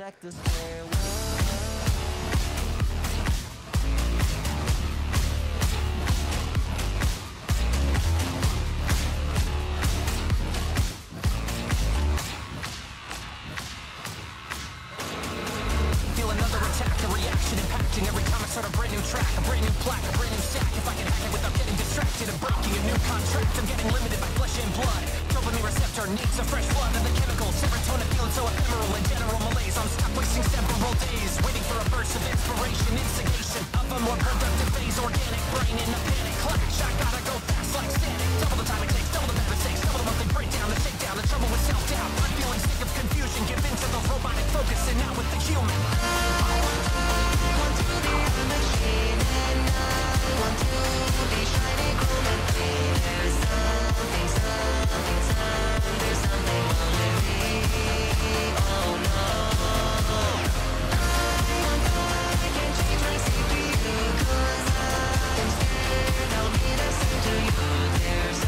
back to square one. Feel another attack, a reaction impacting every time I start a brand new track, a brand new plaque, a brand new stack. If I can hack it without getting distracted and breaking a new contract, I'm getting limited by flesh and blood. Dopamine receptor needs a fresh flood of the chemicals. Serotonin feeling so ephemeral and general malaise. I'm stuck wasting several days waiting for a burst of inspiration, instigation of a more productive phase. Organic brain in a panic clash. I gotta go fast like static. Double the time it takes, double the bad mistakes, double the monthly breakdown, the shakedown, the trouble with self-doubt. I'm feeling sick of confusion. Give in to the robotic focus and now with the human. Want to be a machine and I want to be shining, chrome and clean. There's something wrong with me. Oh no. I can't change my CPU 'cause I'm scared I'll be the same to you. There's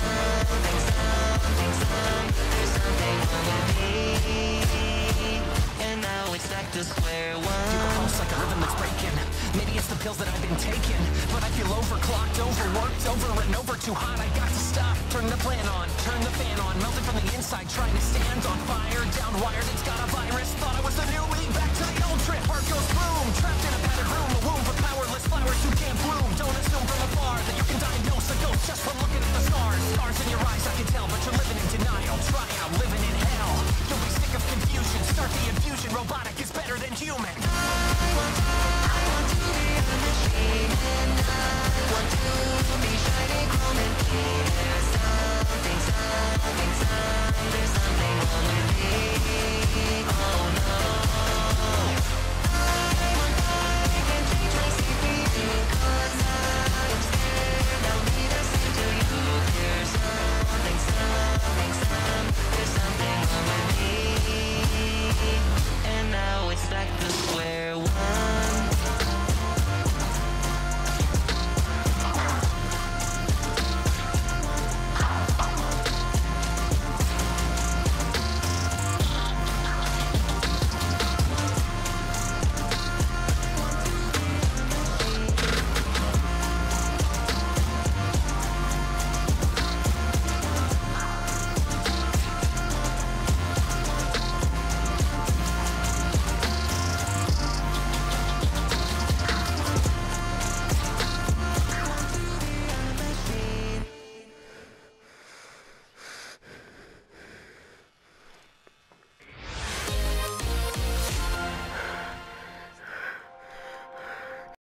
something wrong with me. And now it's back to square one. Feel the pulse like a rhythm that's breaking. Maybe it's the pills that I've been taking, but I feel overclocked, overworked, over and over, too hot. I got to stop. Turn the plan on, turn the fan on, melting from the inside, trying to stand on fire. Down wired, it's got a virus. Thought I was the new me, back to the old trip. Heart goes boom, trapped in a padded room, a womb for powerless flowers who can't bloom. Don't assume from afar that you can diagnose a ghost just from looking at the stars. Stars in your eyes, I can tell, but you're living in denial. Try out living in hell. You'll be sick of confusion. Start the infusion. Robotic is better than human. I want to be a machine.